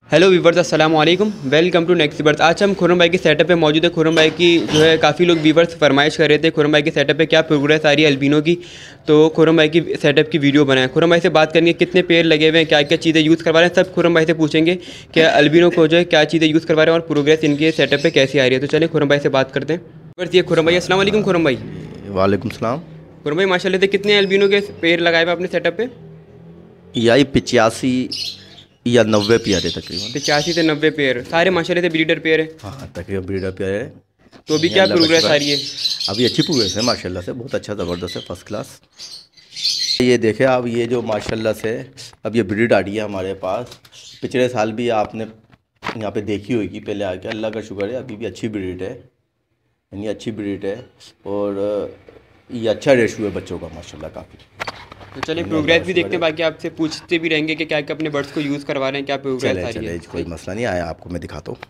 Hello viewers, अस्सलाम वालेकुम। Welcome to next birth. आज हम खुर्रम भाई के सेटअप पे मौजूद है। खुर्रम भाई की जो है काफ़ी लोग वीवर्स फरमाइश कर रहे थे खुर्रम भाई के सेटअप पे क्या प्रोग्रेस आ रही है अल्बिनो की, तो खुर्रम भाई की सेटअप की वीडियो बनाए। खुर्रम भाई से बात करेंगे कितने पेड़ लगे हुए हैं, क्या क्या चीज़ें यूज़ करवा रहे हैं, सब खुर्रम भाई से पूछेंगे कि अल्बिनो को जो है क्या चीज़ें यूज़ करवा रहे हैं और प्रोग्रेस इनके सेटअप पर कैसी आ रही है। तो चलिए खुर्रम भाई से बात करते हैं। बस ये खुर्रम भाई, अस्सलाम वालेकुम। खुर्रम भाई वालेकुम सलाम। खुर्रम भाई माशाल्लाह से कितने अल्बिनो के पेड़ लगाए हुए अपने सेटअप पे? यही 85 या 90 पेयर है तकरीबन। 85 से 90 पेड़, सारे माशाल्लाह से ब्रीडर पेड़ है। हाँ, तकरीबन ब्रीडर पेयर है। तो अभी क्या प्रोग्रेस आ रही है? अभी अच्छी प्रोग्रेस है माशाल्लाह से, बहुत अच्छा ज़बरदस्त है, फर्स्ट क्लास। ये देखें आप, ये जो माशाल्लाह से अब ये ब्रीड आ रही है हमारे पास। पिछले साल भी आपने यहाँ पे देखी होगी पहले आके, अल्लाह का शुक्र है अभी भी अच्छी ब्रीड है, यानी अच्छी ब्रीड है। और ये अच्छा रेशो है बच्चों का माशाल्लाह काफ़ी। तो चलिए प्रोग्रेस भी देखते हैं, बाकी आपसे पूछते भी रहेंगे कि क्या क्या अपने बर्ड्स को यूज़ करवा रहे हैं, क्या प्रोग्रेस आ रही है। कोई मसला नहीं आया, आपको मैं दिखाता हूँ।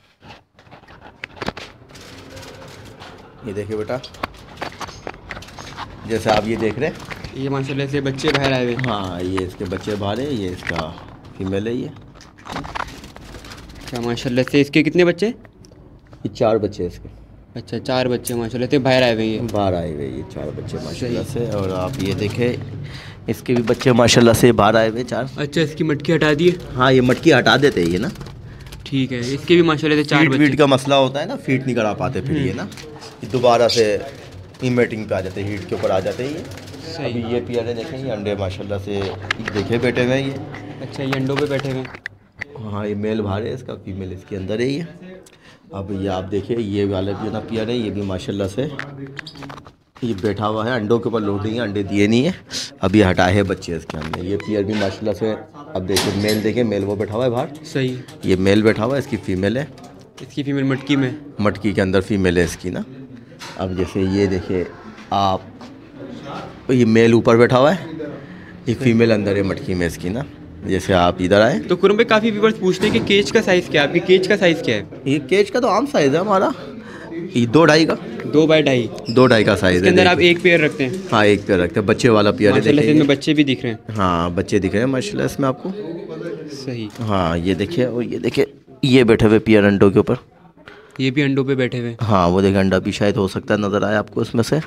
ये देखिए बेटा, जैसे आप ये देख रहे हैं, ये माशाल्लाह से बच्चे बाहर आए हुए। हाँ, ये इसके बच्चे बाहर है, ये इसका फीमेल है। ये क्या माशाल्लाह से इसके कितने बच्चे? ये 4 बच्चे हैं इसके। अच्छा, 4 बच्चे माशाल्लाह से बाहर आए हुए हैं। बाहर आए हुए ये 4 बच्चे माशाल्लाह से। और आप ये देखें, इसके भी बच्चे माशाल्लाह से बाहर आए हुए 4। अच्छा, इसकी मटकी हटा दी है? हाँ, ये मटकी हटा देते हैं ये ना। ठीक है, इसके भी माशाल्लाह से 4 बच्चे। फीड का मसला होता है ना, फीड नहीं करा पाते फिर ये ना, दोबारा से मीटिंग पे आ जाते हैं, हीट के ऊपर आ जाते हैं ये। अभी ये पियारे देखें, ये अंडे माशाल्लाह से देखे बैठे हुए हैं ये। अच्छा, ये अंडों पे बैठे हुए हैं। हाँ, ये मेल बाहर है, इसका फीमेल इसके अंदर है ये। अब ये आप देखिए, ये वाला भी ना पियर है, ये भी माशाल्लाह से ये बैठा हुआ है, अंडों के ऊपर लोडिंग है, अंडे दिए नहीं है, अब ये हटाए हैं बच्चे इसके अंदर। ये पियर भी माशाल्लाह से, अब देखिए मेल, देखिए मेल वो बैठा हुआ है बाहर। सही, ये मेल बैठा हुआ है, इसकी फीमेल है। इसकी फीमेल मटकी में, मटकी के अंदर फीमेल है इसकी ना। अब जैसे ये देखिए आप, ये मेल ऊपर बैठा हुआ है, ये फीमेल अंदर है मटकी में इसकी ना। जैसे आप इधर आए तो खुर्रम भाई काफ़ी व्यूअर्स पूछते हैं कि केज का साइज़ क्या है, आपकी केज का साइज़ क्या है? ये केज का तो आम साइज़ है हमारा, ये 2-2.5 का, 2x2.5। 2-2.5 का साइज़ है। इसके अंदर आप एक पेयर रखते हैं? हाँ, एक पेयर रखते हैं, बच्चे वाला पेयर है। माशाल्लाह से इसमें बच्चे भी दिख रहे हैं। हाँ, बच्चे दिख रहे हैं माशाल्लाह इसमें आपको। सही, हाँ, ये देखिए, और ये देखिए ये बैठे हुए पेयर अंडों के ऊपर। ये भी अंडों पे बैठे हुए। हाँ, वो देखिए अंडा भी शायद हो सकता है नज़र आए आपको इसमें से।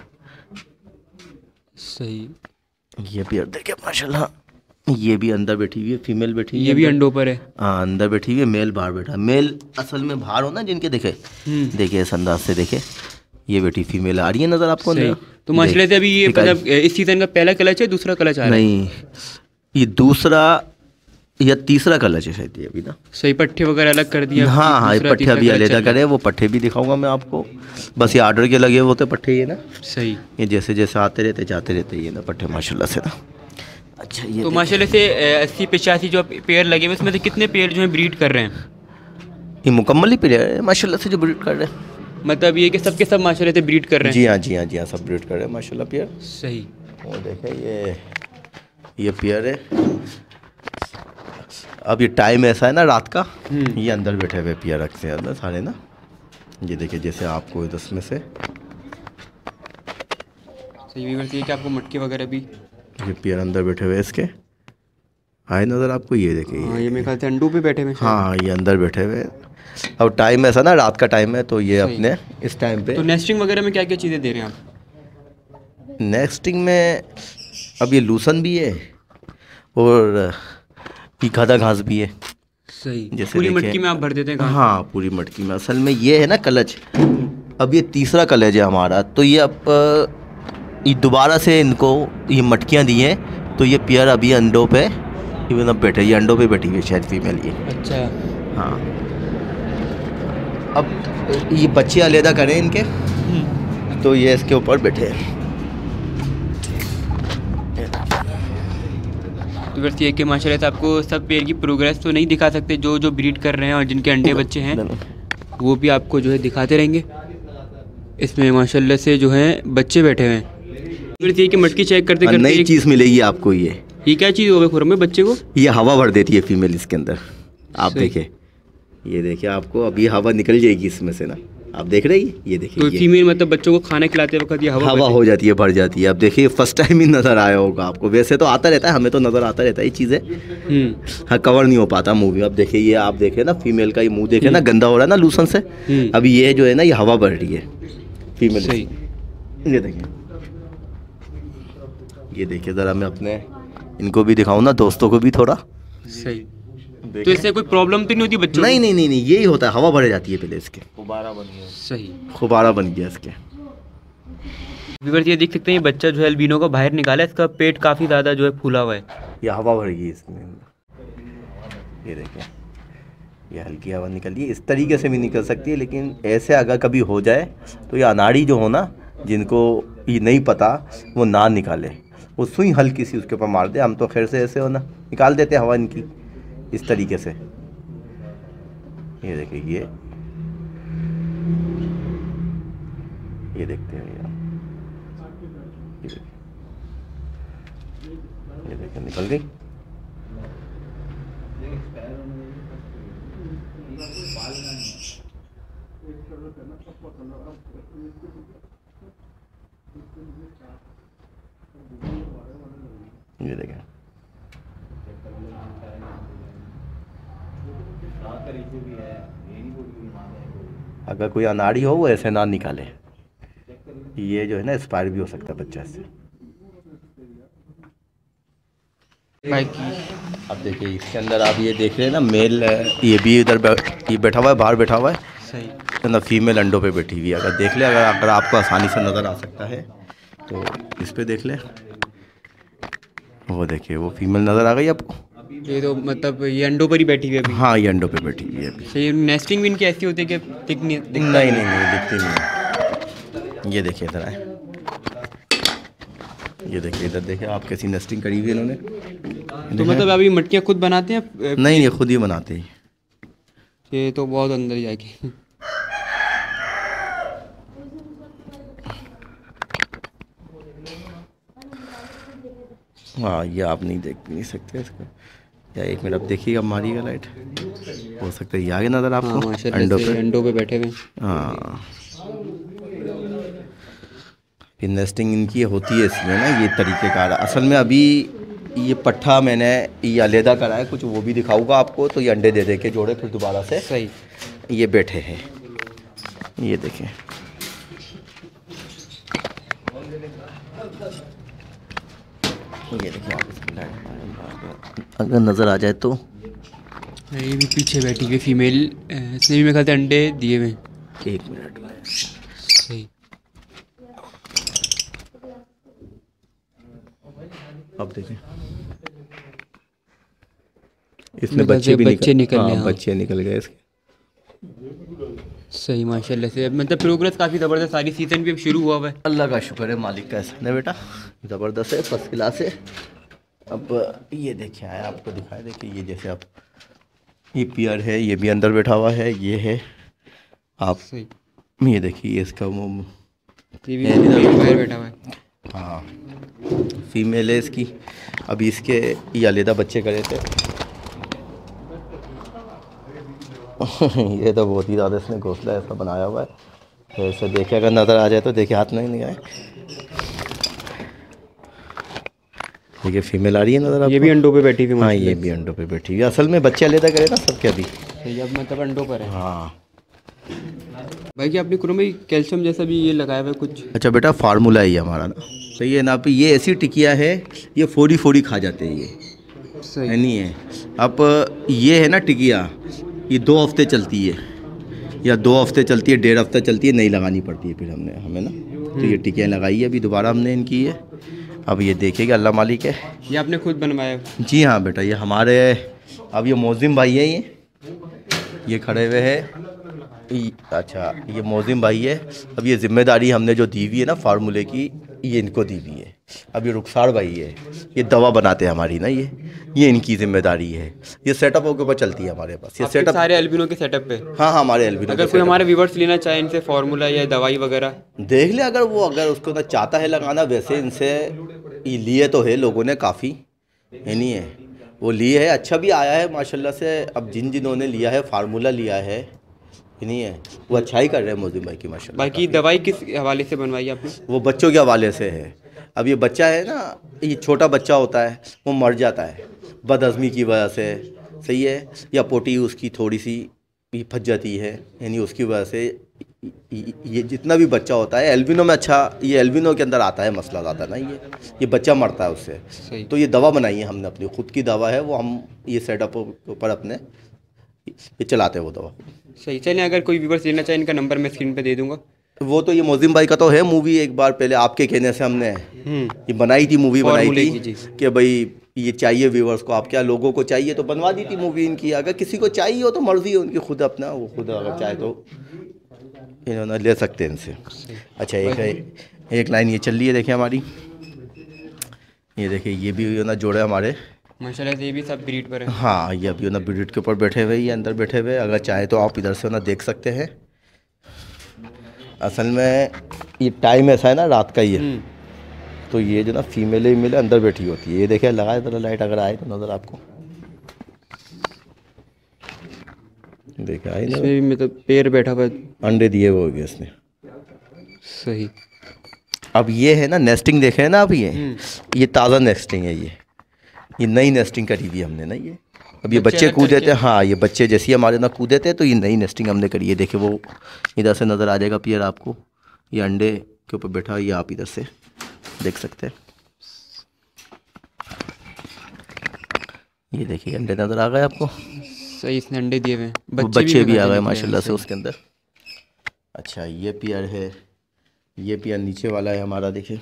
सही, ये पेयर देखिए माशाल्लाह, ये भी अंदर बैठी हुई है, फीमेल बैठी हुई है। ये भी अंडों पर है। हाँ, अंदर बैठी हुई है, मेल बाहर बैठा है। मेल असल में बाहर हो ना जिनके, देखे देखिए इस अंदाज से देखे, ये बेटी फीमेल आ रही है नज़र आपको अंदर। तो माशाल्लाह से अभी ये मतलब इस सीज़न का पहला क्लच है, दूसरा क्लच आ रहा है? नहीं, ये दूसरा या तीसरा क्लच है शायद ये अभी ना। सही, पट्टे वगैरह अलग कर दिया? हाँ हाँ, ये पट्टे अभी अलग करे, वो पट्टे भी दिखाऊंगा मैं आपको। बस ये ऑर्डर के लगे हुए होते पट्टे ये ना। सही, ये जैसे जैसे आते रहते जाते रहते ये ना पट्टे माशाल्लाह से ना। अच्छा, ये तो माशाल्लाह से 80-85 जो पेयर लगे हुए उसमें से कितने पेयर जो है ब्रीड कर रहे हैं? ये मुकम्मल ही पेयर है माशाल्लाह से जो ब्रीड कर रहे हैं। मतलब ये कि सबके सब माशाल्लाह से ब्रीड कर रहे हैं? जी हाँ, जी हाँ, जी हाँ, सब ब्रीड कर रहे हैं माशाल्लाह पेयर। सही, और देखें ये पेयर है। अब ये टाइम ऐसा है ना रात का, ये अंदर बैठे हुए पेयर रखते हैं अंदर सारे ना। ये देखिए जैसे आपको 10 में से सही भी करती है कि आपको मटके वगैरह भी, ये पेयर अंदर बैठे हुए इसके आए नज़र आपको। ये देखिए, हाँ, ये मेरे ख्याल से अंडों पे बैठे हुए। हाँ, ये अंदर बैठे हुए। अब टाइम ऐसा ना रात का टाइम है, तो ये अपने इस टाइम पे। तो नेस्टिंग वगैरह में क्या क्या चीज़ें दे रहे हैं आप? नेस्टिंग में अब ये लूसन भी है और ये गधा घास भी है। सही, जैसे पूरी मटकी में आप भर देते हैं? हाँ, पूरी मटकी में। असल में ये है ना क्लच, अब ये तीसरा क्लच है हमारा, तो ये अब ये दोबारा से इनको ये मटकियाँ दी हैं, तो ये पेयर अभी अंडों पे इवन अब बैठे, ये अंडों पे बैठी हुई है शायद फीमेल ये। अच्छा, हाँ, अब ये बच्चे अलहदा करें इनके, तो ये इसके ऊपर बैठे हैं। तो वैसे ये कि माशाल्लाह से आपको सब पेयर की प्रोग्रेस तो नहीं दिखा सकते, जो जो ब्रीड कर रहे हैं और जिनके अंडे बच्चे हैं वो भी आपको जो है दिखाते रहेंगे। इसमें माशाल्लाह से जो है बच्चे बैठे हुए हैं। फिर ये कि मटकी चेक करते करते नई चीज़ मिलेगी आपको। ये क्या चीज़ होगी खुर्रम में बच्चे को? ये हवा भर देती है फीमेल इसके अंदर। आप देखें, ये देखिए आपको अभी हवा निकल जाएगी इसमें से ना। आप देख रहे हैं, ये देखिए। तो फीमेल मतलब बच्चों को खाना खिलाते वक्त ये हवा हो जाती है, भर जाती है। अब देखिए फर्स्ट टाइम ही नज़र आया होगा आपको, वैसे तो आता रहता है, हमें तो नज़र आता रहता है ये चीज़ें। हाँ, कवर नहीं हो पाता मुंह भी। अब देखिए ये आप देखे ना, फीमेल का ये मुंह देखे ना, गंदा हो रहा है ना लूसन से। अभी ये जो है ना, ये हवा भर रही है फीमेल। सही। ये देखिए, ये देखिए ज़रा मैं अपने इनको भी दिखाऊँ ना, दोस्तों को भी थोड़ा। सही। तो इससे कोई प्रॉब्लम तो नहीं होती बच्चों नहीं नहीं नहीं नहीं, यही होता है, हवा भर जाती है पहले इसके। गुब्बारा बन गया। सही। खुबारा बन गया इसके। व्यूअर्स ये देख सकते हैं, ये बच्चा जो है अल्बिनो को बाहर निकाला है, इसका पेट काफ़ी ज़्यादा जो है फूला हुआ है। ये हवा भर गई इसमें। ये देखिए, ये हल्की हवा निकली है। इस तरीके से भी निकल सकती है, लेकिन ऐसे अगर कभी हो जाए तो ये अनाड़ी जो हो ना, जिनको ये नहीं पता, वो ना निकाले, वो सुई हल्की सी उसके ऊपर मार दे। हम तो खैर से ऐसे हो ना निकाल देते हवा इनकी इस तरीके से। ये देखिए, ये देखते हैं भैया, ये देखिए निकल गई। ये देखें, अगर कोई अनाड़ी हो वो ऐसे ना निकाले। ये जो है ना एक्सपायर भी हो सकता है बच्चा से। अब देखिए इसके अंदर आप ये देख रहे हैं ना, मेल ये भी इधर ये बैठा हुआ है, बाहर बैठा हुआ है। सही। ना फीमेल अंडों पे बैठी हुई है। अगर देख ले, अगर आपको आसानी से नज़र आ सकता है तो इस पे देख ले। वो देखिए, वो फीमेल नज़र आ गई आपको। ये तो मतलब ये अंडों पर ही बैठी हुई है अभी। हाँ, ये अंडों पे बैठी हुई है अभी। सही। नेस्टिंग भी इनकी ऐसी होती है कि नहीं नहीं नहीं, दिखती नहीं। ये देखिए इधर आए, ये देखिए इधर देखिए, आप कैसी नेस्टिंग करी हुई है इन्होंने। तो मतलब अभी मटकियाँ खुद बनाते हैं? नहीं, ये खुद ही बनाते हैं। ये तो बहुत अंदर जाएगी। हाँ, ये आप नहीं सकते इसको। या एक मिनट, अब देखिएगा, मारिएगा लाइट, हो सकता है ये आगे नज़र आपको। हाँ, माशाल्लाह अंडों पे बैठे हुए। हाँ, नेस्टिंग इनकी होती है इसमें ना, ये तरीक़ेकार। असल में अभी ये पट्ठा मैंने ये अलहदा करा है, कुछ वो भी दिखाऊंगा आपको। तो ये अंडे दे के जोड़े फिर दोबारा से। सही। ये बैठे हैं, ये देखें। ये देखिए आप, अगर नज़र आ जाए तो। ये भी पीछे बैठी हुई फीमेल, इसने भी मेरे ख्याल से अंडे दिए हुए। एक मिनट में। सही। अब देखें, इसमें बच्चे निकल गए। हाँ, बच्चे निकल गए इसके। सही, माशाल्लाह से। मतलब प्रोग्रेस काफ़ी ज़बरदस्त, सारी सीज़न भी अब शुरू हुआ हुआ है। अल्लाह का शुक्र है, मालिक का एहसान है बेटा, ज़बरदस्त है, फर्स्ट क्लास है। अब ये देखिए आया, आपको दिखाए, देखिए ये जैसे आप, ये पियर है, ये भी अंदर बैठा हुआ है, ये है आप। सही। ये देखिए, ये इसका ये भी बाहर बैठा हुआ है। हाँ, फीमेल है इसकी। अभी इसके ये अलहदा बच्चे करे थे। ये तो बहुत ही ज़्यादा इसने घोंसला ऐसा बनाया हुआ है, तो ऐसे देखे अगर नज़र आ जाए तो देखिए, हाथ में नहीं आए। देखिए फीमेल आ रही है नज़र आपको। ये भी अंडों पे बैठी हुई। हाँ, ये भी अंडों पे बैठी हुई है। असल में बच्चे अलहदा करे ना सबके अभी। सही, अब मतलब अंडों पर है। हाँ भाई, कि आपने कुरम भाई कैल्शियम जैसा भी ये लगाया हुआ है कुछ? अच्छा बेटा, फार्मूला है ये हमारा ना, सही है ना। आप ये ऐसी टिकिया है, ये फोड़ी फोड़ी खा जाते हैं ये। सही। है नहीं है। अब ये है ना टिकिया, ये 2 हफ्ते चलती है, या 2 हफ्ते चलती है, 1.5 हफ्ता चलती है, नहीं लगानी पड़ती है फिर हमें ना। तो ये टिकियाँ लगाई है अभी दोबारा हमने इनकी है। अब ये देखिएगा, अल्लाह मालिक है। ये आपने खुद बनवाया? जी हाँ बेटा, ये हमारे, अब ये मोजिम भाई है, ये खड़े हुए हैं। अच्छा, ये मोजिम भाई है। अब ये जिम्मेदारी हमने जो दी हुई है ना फार्मूले की, ये इनको दी हुई है। अब ये रुखसार भाई है, ये दवा बनाते हैं हमारी ना, ये इनकी जिम्मेदारी है। ये सेटअप के ऊपर चलती है हमारे पास, ये सेटअप सारे एल्बिनो के सेटअप पे। हाँ, हमारे एल्बिनो। अगर कोई हमारे व्यूवर्स लेना चाहे इनसे फार्मूला या दवाई वगैरह, देख ले, अगर उसको ना चाहता है लगाना, वैसे इनसे ये लिए तो है लोगों ने काफ़ी, है नहीं है, वो लिए है, अच्छा भी आया है माशाल्लाह से। अब जिन्होंने लिया है फार्मूला लिया है नहीं है, वो अच्छा ही कर रहे हैं मोजिम भाई की माशाल्लाह। बाकी दवाई किस हवाले से बनवाई आपने? वो बच्चों के हवाले से है। अब ये बच्चा है ना, ये छोटा बच्चा होता है, वो मर जाता है बदहज़मी की वजह से, सही है, या पोटी उसकी थोड़ी सी फंस जाती है, यानी उसकी वजह से ये जितना भी बच्चा होता है एल्बिनो में, अच्छा ये एल्बिनो के अंदर आता है मसला ज़्यादा ना, ये बच्चा मरता है उससे। तो ये दवा बनाई है हमने, अपनी खुद की दवा है वो, हम ये सेटअप के ऊपर अपने ये चलाते हैं वो दवा। सही, चलिए अगर कोई व्यूवर्स लेना चाहे इनका नंबर मैं स्क्रीन पे दे दूंगा। वो तो ये मोजिम भाई का तो है मूवी, एक बार पहले आपके कहने से हमने ये बनाई थी, मूवी बनाई थी कि भाई ये चाहिए व्यूवर्स को, आप क्या लोगों को चाहिए, तो बनवा दी थी मूवी इनकी। अगर किसी को चाहिए हो तो मर्जी है उनकी, खुद अपना वो खुद अगर चाहे तो इन्होंने ले सकते हैं इनसे। अच्छा, एक लाइन ये चल रही है देखिए हमारी, ये देखिए ये भी ना जोड़े हमारे माशाल्लाह से, ये भी सब ब्रीड पर है। हाँ, ये अभी ना ब्रीड के ऊपर बैठे हुए, ये अंदर बैठे हुए, अगर चाहे तो आप इधर से ना देख सकते हैं। असल में ये टाइम ऐसा है ना रात का, ये तो ये जो ना फीमेल अंदर बैठी होती है। ये देखिए लगाए ज़रा लाइट, अगर आए तो नज़र आपको, देखा है इसमें भी मतलब पैर बैठा हुआ, अंडे दिए हुए हो गए इसने। सही। अब ये है ना नेस्टिंग, देखे है ना आप, ये ताज़ा नेस्टिंग है, ये नई नेस्टिंग करी हुई हमने ना। ये अब ये बच्चे कूदे थे, हाँ ये बच्चे जैसे हमारे ना कूदे थे, तो ये नई नेस्टिंग हमने करी है। देखिए वो इधर से नज़र आ जाएगा पियर आपको, ये अंडे के ऊपर बैठा, ये आप इधर से देख सकते हैं। ये देखिए अंडे नज़र आ गए आपको। सही, इसने अंडे दिए हुए हैं, बच्चे भी आ गए माशाल्लाह से उसके अंदर। अच्छा, ये पियर है, ये पियर नीचे वाला है हमारा, देखिए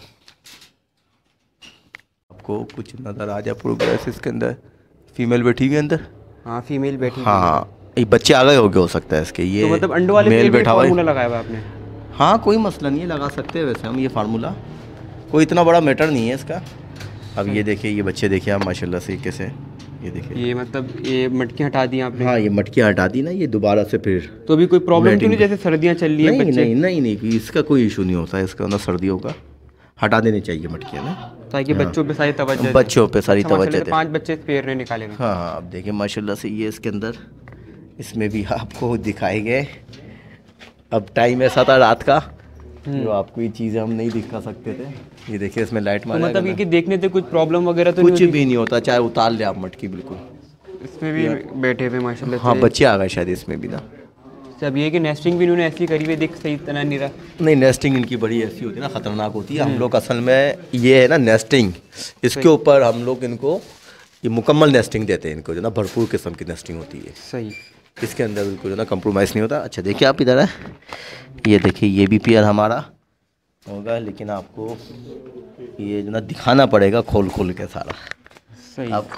आपको कुछ नज़र आ जाए प्रोग्रेस इसके अंदर, फीमेल बैठी हुई अंदर। हाँ फीमेल बैठी, हाँ ये बच्चे आ गए हो सकता है इसके। ये तो मतलब अंडों वाले मेल बैठा हुआ फार्मूला लगाया हुआ आपने? हाँ कोई मसला नहीं है, लगा सकते हैं वैसे हम ये फार्मूला, कोई इतना बड़ा मैटर नहीं है इसका। अब ये देखिए ये बच्चे देखिए आप माशाल्लाह से कैसे, ये देखिए ये मतलब ये मटकी हटा दी आपने? हाँ ये मटकी हटा दी ना, ये दोबारा से फिर। तो अभी कोई प्रॉब्लम तो नहीं, जैसे सर्दियाँ चल रही है नहीं, बच्चे? नहीं इसका कोई इशू नहीं होता है इसका ना, सर्दियों का हटा देनी चाहिए मटकियाँ ना, ताकि बच्चों पे सारी तवज्जो, बच्चों पे सारी तवज्जो दे। 5 बच्चे पैर ने निकाले हुए। हाँ अब देखिए माशाल्लाह से ये इसके अंदर, इसमें भी आपको दिखाए गए। अब टाइम ऐसा था रात का, जो आपको ये चीज़ें हम नहीं दिखा सकते थे। ये देखिए इसमें लाइट मारा, मतलब ये कि देखने से कुछ प्रॉब्लम वगैरह तो कुछ भी नहीं होता, चाहे उतार ले आप मटकी बिल्कुल। इसमें भी बैठे हुए माशाल्लाह। हाँ बच्चे आ गए शायद इसमें भी ना। सब ये कि नेस्टिंग भी इन्होंने ऐसी करी हुई, देख सही तना नहीं रहा। नहीं नेस्टिंग इनकी बड़ी ऐसी होती है ना, ख़तरनाक होती है। हम लोग असल में ये है ना नेस्टिंग, इसके ऊपर हम लोग इनको ये मुकम्मल नेस्टिंग देते हैं इनको, जो ना भरपूर किस्म की नेस्टिंग होती है। सही, इसके अंदर बिल्कुल जो ना कंप्रोमाइज़ नहीं होता। अच्छा देखिए आप इधर है, ये देखिए ये भी पेयर हमारा होगा, लेकिन आपको ये जो ना दिखाना पड़ेगा खोल खोल के सारा। सही। आप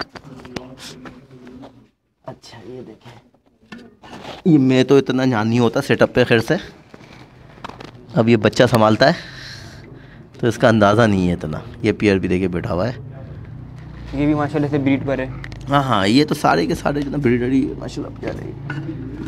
अच्छा ये देखें, ये मैं तो इतना ध्यान नहीं होता सेटअप पे, खैर से अब ये बच्चा संभालता है तो इसका अंदाज़ा नहीं है इतना। ये पियर भी देखिए बैठा हुआ है, ये भी माशाल्लाह से ब्रीड पर है। हाँ हाँ ये तो सारे के सारे जो ना ब्रीडर ही माशाल्लाह प्यारे है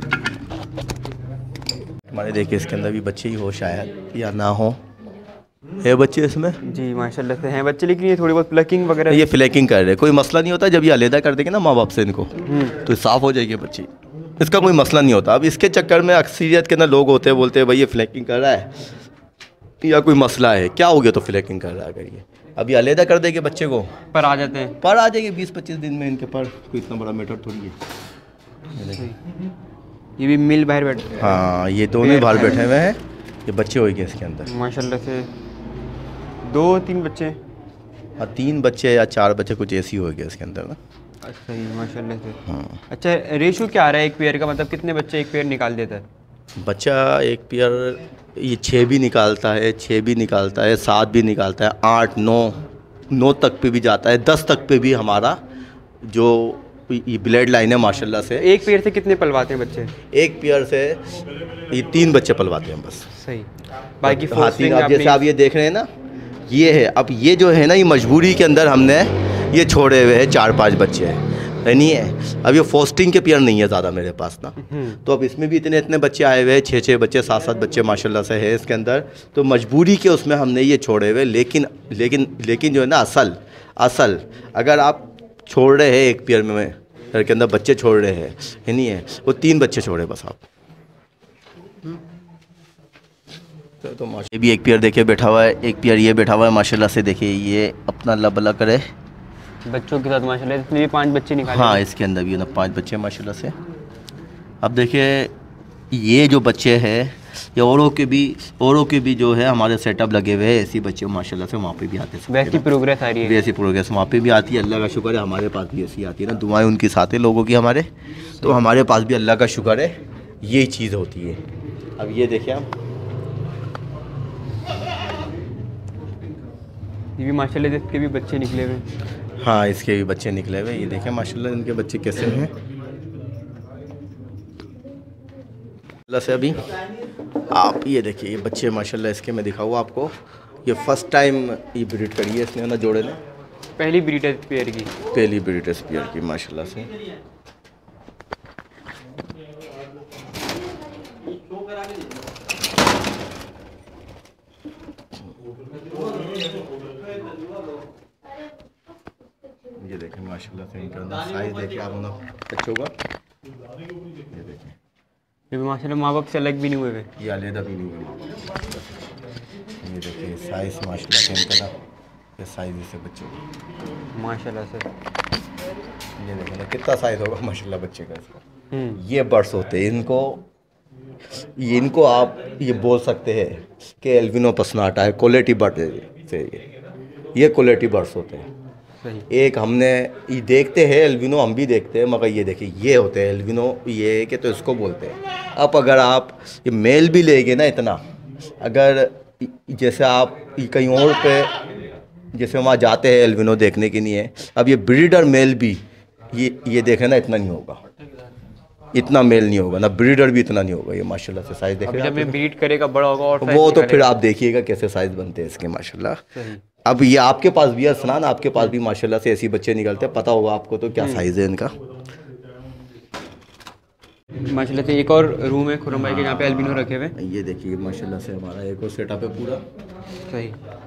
हमारे। देखिए इसके अंदर भी बच्चे ही हो शायद या ना हो, है बच्चे इसमें जी माशाल्लाह से हैं बच्चे, लेकिन ये थोड़ी बहुत प्लकिंग वगैरह, ये फ्लैकिंग कर रहे, कोई मसला नहीं होता। जब ये अलहदा कर देंगे ना माँ बाप से इनको, तो साफ़ हो जाएगी बच्ची, इसका कोई मसला नहीं होता। अब इसके चक्कर में अक्सरियत के ना लोग होते हैं, बोलते हैं भाई ये फ्लैकिंग कर रहा है या कोई मसला है, क्या हो गया तो फ्लैकिंग कर रहा है। अगर ये अभी अलहदा कर देंगे बच्चे को, पर आ जाते हैं, पर आ जाएंगे 20-25 दिन में इनके पर, कोई इतना बड़ा मैटर थोड़ी है। ये भी मिल बाहर बैठे, हाँ ये दोनों बाहर बैठे हुए हैं, ये बच्चे हो गए इसके अंदर माशाल्लाह से 2-3 बच्चे। हाँ 3 बच्चे या 4 बच्चे कुछ ऐसी हो गए इसके अंदर ना। अच्छा ये माशाल्लाह से। हाँ अच्छा रेशो क्या आ रहा है एक पेयर का, मतलब कितने बच्चे एक पेयर निकाल देता है? बच्चा एक पेयर ये 6 भी निकालता है, 6 भी निकालता है, 7 भी निकालता है, 8, 9 तक पे भी जाता है, 10 तक पे भी हमारा जो ये ब्लड लाइन है माशाल्लाह से। एक पेयर से कितने पलवाते हैं बच्चे? एक पेयर से ये 3 बच्चे पलवाते हैं बस। सही। बाकी हाँ 3, आप जैसे आप ये देख रहे हैं ना, ये है। अब ये जो है ना, ये मजबूरी के अंदर हमने ये छोड़े हुए हैं 4-5 बच्चे हैं, नहीं है। अब ये फोस्टिंग के पेयर नहीं है ज़्यादा मेरे पास ना, तो अब इसमें भी इतने बच्चे आए हुए हैं, 6-6 बच्चे, 7-7 बच्चे माशाल्लाह से है इसके अंदर। तो मजबूरी के उसमें हमने ये छोड़े हुए, लेकिन जो है ना असल अगर आप छोड़ रहे हैं एक पेयर में घर के अंदर बच्चे छोड़ रहे हैं, नहीं है, वो 3 बच्चे छोड़े बस आप। तो माशा ये भी एक पेयर देखिए बैठा हुआ है, एक पेयर ये बैठा हुआ है माशाल्लाह से। देखिए ये अपना अल्लाह भला करे बच्चों के साथ माशाल्लाह इसमें भी 5 बच्चे निकाले। हाँ, इसके अंदर भी ना 5 बच्चे माशाल्लाह से। अब देखिए ये जो बच्चे हैं ये औरों के भी जो है हमारे सेटअप लगे हुए हैं, ऐसी बच्चे माशाल्लाह से वहाँ पे भी आते हैं। वैसी प्रोग्रेस आ रही है, वैसी प्रोग्रेस वहाँ पे भी आती है, अल्लाह का शुक्र है। हमारे पास भी ऐसी आती है ना, दुआएं उनकी साथ है लोगों की हमारे, तो हमारे पास भी अल्लाह का शुक्र है, यही चीज़ होती है। अब ये देखिए आप, ये भी माशाल्लाह इसके भी बच्चे निकले हुए। हाँ, इसके भी बच्चे निकले हुए, ये देखें माशाल्लाह इनके बच्चे कैसे हैं से। अभी आप ये देखिए ये बच्चे माशाल्लाह इसके मैं दिखाऊँ आपको, ये फर्स्ट टाइम ये ब्रीड करी है इसने ना, जोड़े ने पहली ब्रीड है पेयर की, पहली ब्रीड है पेयर की माशाल्लाह से। ये देखें माशाल्लाह से इनका साइज देखिए आप ना बच्चों का, ये देखें ये भी माशाल्लाह माँ बाप से अलग भी नहीं हुए हुए, ये अलहदा भी नहीं हुए। ये देखिए साइज माशाल्लाह से इनका ना, ये साइज इसे बच्चों का माशाल्लाह से। ये देखिए ना कितना साइज होगा माशाल्लाह बच्चे का इसका। ये बर्ड्स होते हैं, इनको आप ये बोल सकते हैं कि एल्बिनो पसनाटा है, क्वालिटी बर्ड से ये क्वालिटी बर्ड्स होते हैं। एक हमने ये देखते हैं एल्बिनो, हम भी देखते हैं, मगर ये देखिए ये होते हैं एल्बिनो, ये कि तो इसको बोलते हैं। अब अगर आप ये मेल भी लेंगे ना इतना, अगर जैसे आप कहीं और पे जैसे वहाँ जाते हैं एल्बिनो देखने के लिए, अब ये ब्रीडर मेल भी ये देखें ना इतना नहीं होगा, इतना मेल नहीं होगा ना, ब्रीडर भी इतना नहीं होगा। ये माशाल्लाह से साइज देखें, जब ये ब्रीड करेगा बड़ा होगा और वो तो फिर आप देखिएगा कैसे साइज बनते हैं इसके माशाल्लाह। अब ये आपके पास भी है सनान, आपके पास भी माशाल्लाह से ऐसी बच्चे निकलते हैं, पता होगा आपको तो क्या साइज़ है इनका माशाल्लाह से। एक और रूम है खुर्रम भाई के जहाँ पे एल्बिनो रखे हुए। ये देखिए माशाल्लाह से हमारा एक और सेटअप है पूरा सही,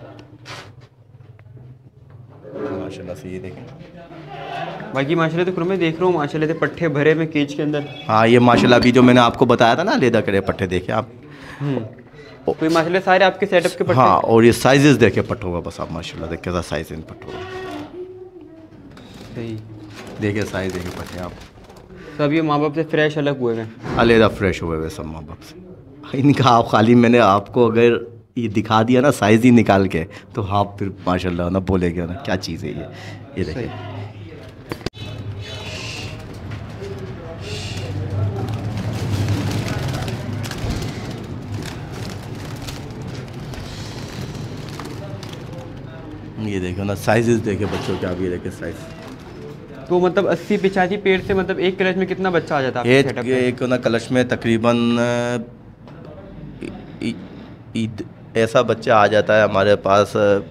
माशाल्लाह से। ये देखें बाकी माशाल्लाह तो खुर्रम भाई देख रहा हूँ माशाल्लाह से पट्ठे भरे में केज के अंदर। हाँ, ये माशाल्लाह अभी जो मैंने आपको बताया था ना लेदा करे पट्टे, देखे आप तो माशाल्लाह सारे आपके सेटअप के पट्टे। हाँ, और ये साइजेस देखे पट्टों का, बस आप माशाल्लाह देख कैसा साइज इन पट्टों का, सही देखिए साइज देखे पट्टे आप, सब ये माँ बाप से फ्रेश अलग हुए हैं, अलहदा फ्रेश हुए हुए सब माँ बाप से। इनका आप खाली मैंने आपको अगर ये दिखा दिया ना साइज़ ही निकाल के, तो आप फिर माशाल्लाह ना बोलेंगे ना क्या चीज़ है ये देखिए। ये देखो ना साइजेस देखे बच्चों के, आप ये देखे साइज। तो मतलब 80-85 पेड़ से मतलब एक क्लच में कितना बच्चा आ जाता है आपके सेटअप में? एक ना क्लच में तकरीबन ऐसा बच्चा आ जाता है हमारे पास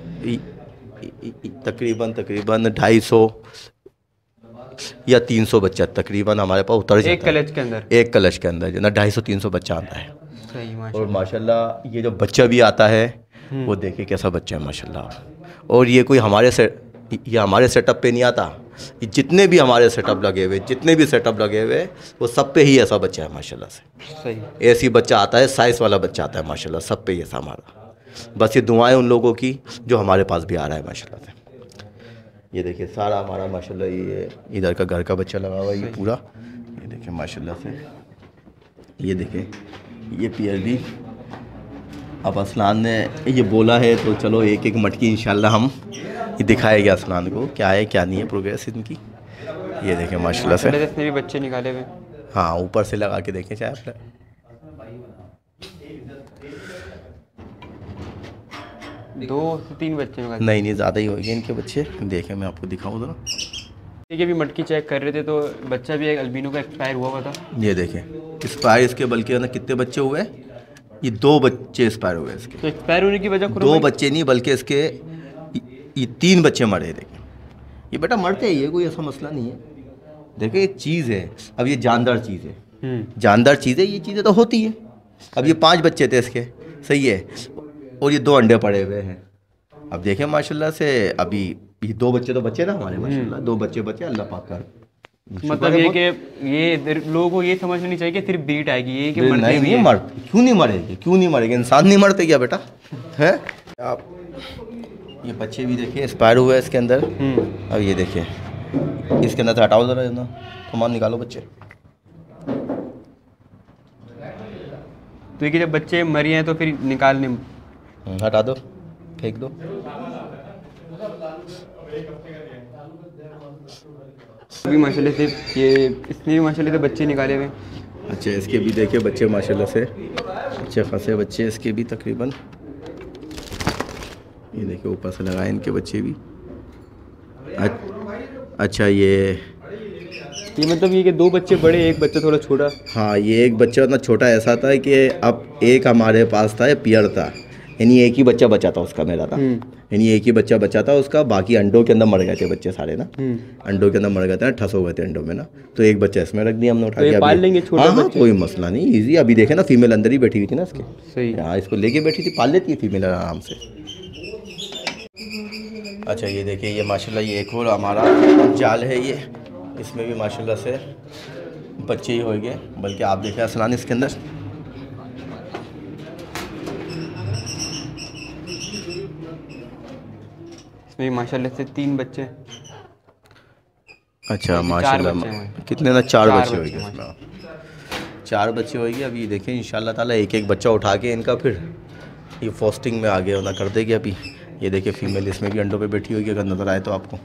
तकरीबन 250 या 300 बच्चा तकरीबन हमारे पास उतर जाता है एक क्लच के अंदर, एक क्लच के अंदर जो ना 250-300 बच्चा आता है। सही और माशाल्लाह ये जो बच्चा भी आता है वो देखिए कैसा बच्चा है माशाल्लाह। और ये कोई हमारे सेटअप पे नहीं आता, ये जितने भी हमारे सेटअप लगे हुए, जितने भी सेटअप लगे हुए वो सब पे ही ऐसा बच्चा है माशाल्लाह से। सही ऐसी बच्चा आता है, साइज़ वाला बच्चा आता है माशाल्लाह, सब पे ही ऐसा हमारा। बस ये दुआएं उन लोगों की जो हमारे पास भी आ रहा है माशाल्लाह से। ये देखिए सारा हमारा माशाल्लाह ये इधर का घर का बच्चा लगा हुआ है ये पूरा, ये देखिए माशाल्लाह से। ये देखिए ये पीयर भी अब असलान ने ये बोला है तो चलो एक एक मटकी इंशाल्लाह हम ये दिखाएगा असलान को क्या है क्या नहीं है प्रोग्रेस इनकी। ये देखें माशाल्लाह से, इसने भी बच्चे निकाले हुए। हाँ ऊपर से लगा के देखें चाहे आप, 2 से 3 बच्चे निकाले। नहीं ज़्यादा ही होगी इनके बच्चे, देखें मैं आपको दिखाऊँ ज़रा। ठीक है, भी मटकी चेक कर रहे थे तो बच्चा भी एक अल्बिनो का एक्सपायर हुआ था। ये देखें एक्सपायर इसके, बल्कि ना कितने बच्चे हुए, ये 2 बच्चे एक्सपायर हुए इसके। तो एक्सपायर होने की वजह 2 बच्चे नहीं बल्कि इसके ये 3 बच्चे मरे। देखें ये बेटा मरते हैं, ये कोई ऐसा मसला नहीं है। देखिए ये चीज़ है, अब ये जानदार चीज़ है, जानदार चीज़ है, ये चीज़ें तो होती है। अब ये 5 बच्चे थे इसके, सही है, और ये 2 अंडे पड़े हुए हैं। अब देखें माशाल्लाह से, अभी ये 2 बच्चे तो बच्चे ना हमारे माशाल्लाह, 2 बच्चे बच्चे अल्लाह पाक का मतलब ये कि ये लोगों को ये समझ नहीं चाहिए कि सिर्फ बीट आएगी, ये कि मरते नहीं, भी नहीं हैं। मर, क्यों नहीं मरेगी, क्यों नहीं मरेगी, इंसान नहीं मरते क्या बेटा है। आप ये बच्चे भी देखिए एक्सपायर हुए इसके अंदर। अब ये देखिए इसके अंदर से हटाओ ज़रा ना, सामान निकालो बच्चे। तो ये कि जब बच्चे मरी हैं तो फिर निकालने हटा दो, फेंक दो। अभी माशाल्लाह से ये इसने भी माशाल्लाह से बच्चे निकाले हुए। अच्छा, इसके भी देखिए बच्चे माशाल्लाह से अच्छे खासे बच्चे इसके भी तकरीबन। ये देखिए ऊपर से लगाए इनके बच्चे भी। अच्छा ये मतलब ये कि 2 बच्चे बड़े, एक बच्चा थोड़ा छोटा। हाँ, ये एक बच्चा उतना छोटा ऐसा था कि अब एक हमारे पास था, ये पियर था, यानी एक ही बच्चा बचा था उसका, मेरा था, यानी एक ही बच्चा बचा था उसका, बाकी अंडों के अंदर मर गए थे बच्चे सारे ना। अंडों के अंदर मर गए थे, ठस हो गए थे अंडों में ना, तो एक बच्चा इसमें रख दिया हमने उठा के। पाल लेंगे छोटा हाँ, बच्चे। कोई मसला नहीं, इजी। अभी देखे ना फीमेल अंदर ही बैठी हुई थी ना इसके। सही। हाँ, इसको लेके बैठी थी, पाल लेती है फीमेल आराम से। अच्छा ये देखिए ये माशाल्लाह ये एक और हमारा जाल है, ये इसमें भी माशाल्लाह से बच्चे ही होंगे, बल्कि आप देखें असलान इसके अंदर। इसमें माशाल्लाह से 3 बच्चे। अच्छा माशाल्लाह, कितने ना 4 बच्चे होंगे इसमें, 4 बच्चे होंगे। अभी देखिए इंशाल्लाह ताला एक एक बच्चा उठा के इनका फिर ये फास्टिंग में आगे होना कर देगी। अभी ये देखिए फीमेल इसमें भी अंडों पे बैठी होगी, अगर नज़र आए तो आपको।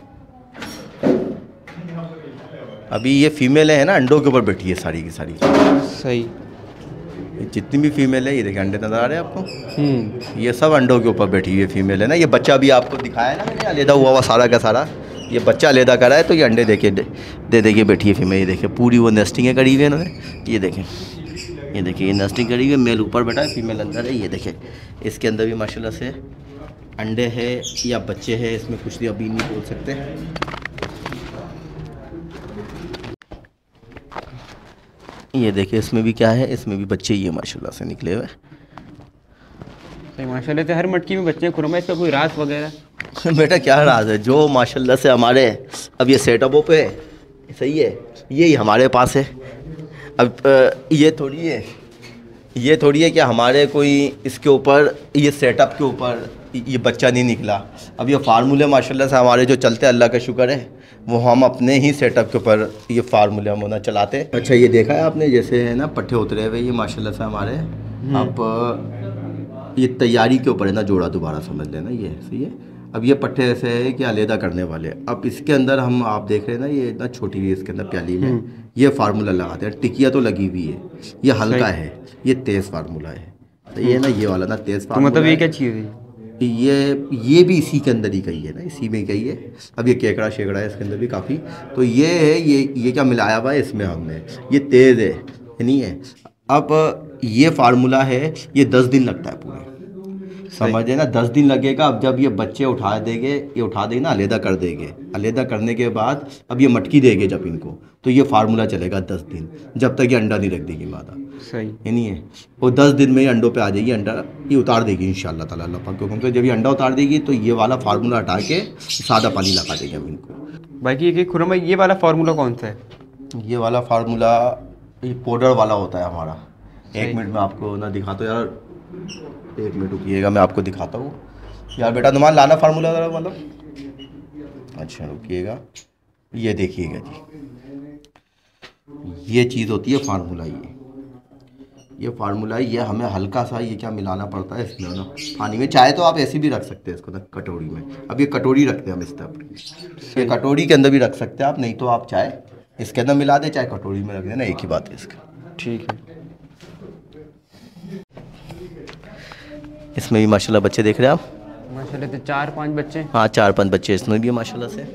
अभी ये फीमेल है ना, अंडों के ऊपर बैठी है सारी की सारी। सही। जितनी भी फीमेल है, ये देखिए अंडे नज़र आ रहे हैं आपको, ये सब अंडों के ऊपर बैठी हुई है फीमेल है ना। ये बच्चा भी आपको दिखाया ना मैंने, अलहदा हुआ हुआ सारा का सारा, ये बच्चा अलहदा करा है, तो ये अंडे देखिए दे देखिए बैठी है फीमेल। ये देखिए पूरी वो नेस्टिंग है करी हुई है इन्होंने। ये देखिए ये नेस्टिंग करी हुई है, मेल ऊपर बैठा है, फीमेल अंदर है। ये देखिए इसके अंदर भी माशाल्लाह से अंडे है या बच्चे हैं, इसमें कुछ भी अभी नहीं बोल सकते। ये देखिए इसमें भी क्या है, इसमें भी बच्चे ही है माशाल्लाह से निकले हुए। सही माशाल्लाह से हर मटकी में बच्चे हैं। खुरमा इसका कोई राज वगैरह? बेटा क्या राज है, जो माशाल्लाह से हमारे अब ये सेटअपों पे सही है, यही हमारे पास है। अब ये थोड़ी है कि हमारे कोई इसके ऊपर ये सेटअप के ऊपर ये बच्चा नहीं निकला। अब ये फार्मूले माशाल्लाह से हमारे जो चलते हैं, अल्लाह का शुक्र है, वो हम अपने ही सेटअप के ऊपर ये फार्मूले हम होना चलाते हैं। अच्छा ये देखा है आपने, जैसे है ना पट्टे उतरे हुए ये माशाल्लाह से हमारे। अब ये तैयारी के ऊपर है ना, जोड़ा दोबारा समझ लेना, ये सही है। अब ये पट्टे ऐसे है कि अलहदा करने वाले। अब इसके अंदर हम आप देख रहे हैं ना, ये इतना छोटी हुई है इसके अंदर प्याली में, ये फार्मूला लगाते हैं। टिकिया तो लगी हुई है, ये हल्का है, ये तेज़ फार्मूला है, सही है ना। ये वाला ना तेज़ फार्मूला। तो मतलब ये क्या चीज़ है? ये भी इसी के अंदर ही गई है ना, इसी में गई है। अब ये केकड़ा शेकड़ा है इसके अंदर भी काफ़ी। तो ये है, ये क्या मिलाया हुआ है इसमें हमने, ये तेज़ है नहीं है। अब ये फार्मूला है, ये 10 दिन लगता है पूरे, समझे ना, 10 दिन लगेगा। अब जब ये बच्चे उठा देंगे, ये उठा देंगे ना, अलहदा कर देंगे। अलहदा करने के बाद अब ये मटकी देंगे जब इनको, तो ये फार्मूला चलेगा 10 दिन, जब तक ये अंडा नहीं रख देगी मादा। सही ये नहीं है, वो 10 दिन में ही अंडों पे आ जाएगी, अंडा ये उतार देगी इंशाल्लाह ताला अल्लाह पाक, क्योंकि जब ये अंडा उतार देगी तो ये वाला फार्मूला हटा के सादा पानी लगा देंगे हम इनको। बाकी ये खुरमा ये वाला फार्मूला कौन सा है? ये वाला फार्मूला ये पाउडर वाला होता है हमारा। 1 मिनट में आपको ना दिखाता हूँ यार, 1 मिनट रुकिएगा, मैं आपको दिखाता हूँ यार। बेटा नुमान लाना फार्मूला ज़रा, मतलब अच्छा रुकिएगा। ये देखिएगा जी, ये चीज़ होती है फार्मूला। ये फार्मूला है, ये हमें हल्का सा ये क्या मिलाना पड़ता है इसमें ना पानी में। चाहे तो आप ऐसे भी रख सकते हैं इसको ना कटोरी में। अब ये कटोरी रखते हैं हम इस तरह, ये कटोरी के अंदर भी रख सकते हैं आप, नहीं तो आप चाहे इसके अंदर मिला दें, चाहे कटोरी में रख देना, एक ही बात है इसका। ठीक है। इसमें भी माशाल्लाह बच्चे देख रहे हैं आप, माशाल्लाह से 4-5 बच्चे। हाँ 4-5 बच्चे इसमें भी है माशाल्लाह से।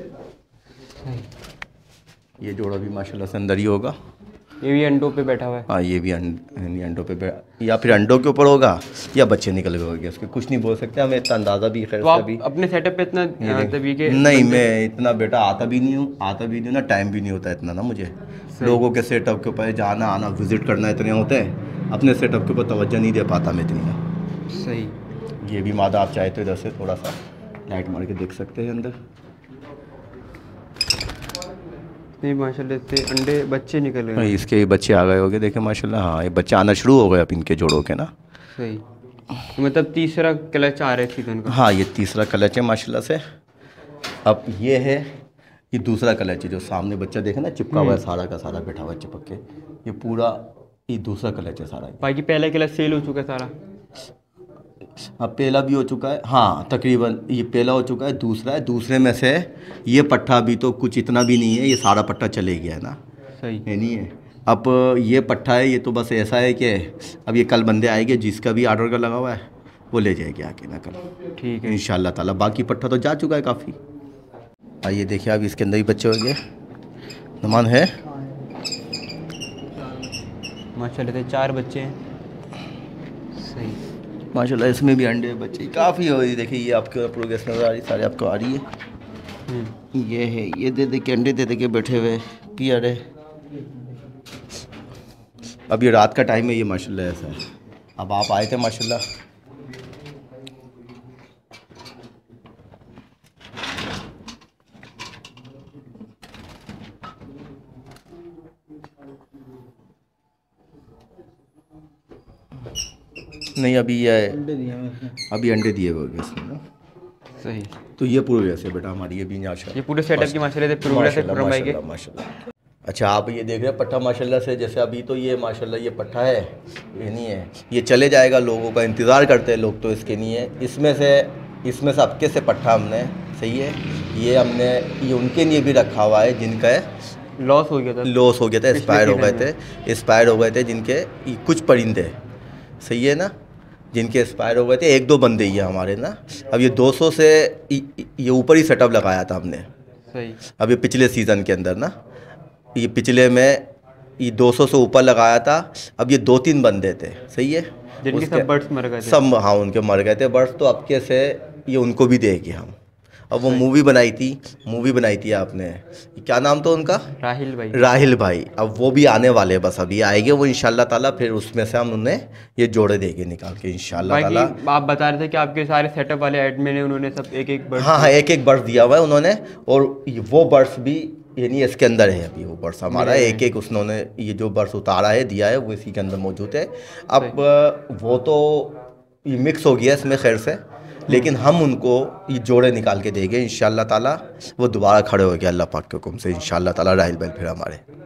ये जोड़ा भी माशाल्लाह से अंदर ही होगा। ये भी अंडों पे बैठा हुआ है। हाँ ये भी अंडों पे या फिर अंडों के ऊपर होगा या बच्चे निकल गए होंगे उसके, कुछ नहीं बोल सकते हमें, इतना अंदाज़ा भी खैर तो आप अभी अपने सेटअप पे इतना तरीके नहीं, मैं इतना बेटा आता भी नहीं हूँ ना, टाइम भी नहीं होता इतना ना मुझे। लोगों के सेटअप के ऊपर जाना आना विजिट करना इतने होते हैं, अपने सेटअप के ऊपर तवज्जो नहीं दे पाता मैं इतनी ना। सही। ये भी मादा आप चाहे तो इधर से थोड़ा सा लाइट मार के देख सकते हैं अंदर। नहीं माशाल्लाह से अंडे बच्चे निकल रहे हैं। इसके बच्चे आ गए होंगे, देखे माशाल्लाह। हाँ, ये बच्चे आना शुरू हो गए अब इनके जोड़ों के ना। सही, मतलब तीसरा क्लच आ रहा है सीजन का। हाँ, ये तीसरा क्लच है माशाल्लाह से। अब ये है, ये दूसरा क्लच है जो सामने बच्चा देखे ना चिपका हुआ है, सारा का सारा बैठा हुआ है चिपक के। ये पूरा ये दूसरा क्लच है सारा। बाकी पहला क्लच सेल हो चुका है सारा। अब पहला भी हो चुका है, हाँ तकरीबन ये पहला हो चुका है, दूसरा है। दूसरे में से ये पट्टा भी तो कुछ इतना भी नहीं है, ये सारा पट्टा चले गया है ना। सही है नहीं है। अब ये पट्टा है, ये तो बस ऐसा है कि अब ये कल बंदे आएंगे, जिसका भी आर्डर का लगा हुआ है वो ले जाएगी आके ना कल। ठीक है इंशाल्लाह ताला। बाकी पट्टा तो जा चुका है काफ़ी। आइए देखिए, अब इसके अंदर ही बच्चे होंगे। नुमान है माशाल्लाह से 4 बच्चे हैं। सही माशाल्लाह। इसमें भी अंडे बच्चे काफ़ी हो रही। देखिए ये आपके प्रोग्रेस नज़र आ रही, सारे आपको आ रही है। ये है, ये दे के अंडे दे के बैठे हुए पियर है। अब ये रात का टाइम है, ये माशाल्लाह ऐसा है। अब आप आए थे माशाल्लाह। नहीं अभी ये अभी अंडे दिए हुए हैं इसमें ना। सही। तो ये प्रोग्रेस है बेटा हमारी, ये भी माशाल्लाह। ये पूरे सेटअप की माशाल्लाह से प्रोग्रेस है खुर्रम भाई के। माशाल्लाह। अच्छा, आप ये देख रहे हैं पट्टा माशाल्लाह से। जैसे अभी तो ये माशाल्लाह ये पट्टा है, ये नहीं है, ये चले जाएगा। लोगों का इंतज़ार करते हैं लोग, तो इसके नहीं है। इसमें से आपके से पट्टा हमने, सही है, ये हमने ये उनके लिए भी रखा हुआ है जिनका लॉस हो गया था, एक्सपायर हो गए थे जिनके कुछ परिंदे, सही है ना, जिनके एक्सपायर हो गए थे। 1-2 बंदे ही है हमारे ना। अब ये 200 से ये ऊपर ही सेटअप लगाया था हमने। सही। अब ये पिछले सीज़न के अंदर ना, ये पिछले में ये 200 से ऊपर लगाया था। अब ये 2-3 बंदे थे, सही है, जिनके सब बर्ड्स मर गए थे। सब, हाँ उनके मर गए थे बर्ड्स। तो अब कैसे ये उनको भी देंगे हम। अब वो मूवी बनाई थी आपने, क्या नाम था उनका? राहिल भाई। अब वो भी आने वाले, बस अभी आएंगे वो इंशाल्लाह ताला। फिर उसमें से हम उन्हें ये जोड़े देंगे निकाल के इंशाल्लाह ताला। आप बता रहे थे कि आपके सारे सेटअप वाले एडमिन ने उन्होंने सब एक बर्ड, हाँ एक बर्ड्स दिया हुआ है उन्होंने। और वो बर्ड्स भी यानी इसके अंदर है। अभी वो बर्ड्स हमारा एक उन्होंने ये जो बर्ड्स उतारा है, दिया है, वो इसी के अंदर मौजूद है। अब वो तो ये मिक्स हो गया इसमें खैर से, लेकिन हम उनको ये जोड़े निकाल के देंगे इंशाल्लाह ताला। वो दोबारा खड़े हो गए अल्लाह पाक के हुक्म से इंशाल्लाह ताला। राहिल भाई फिर हमारे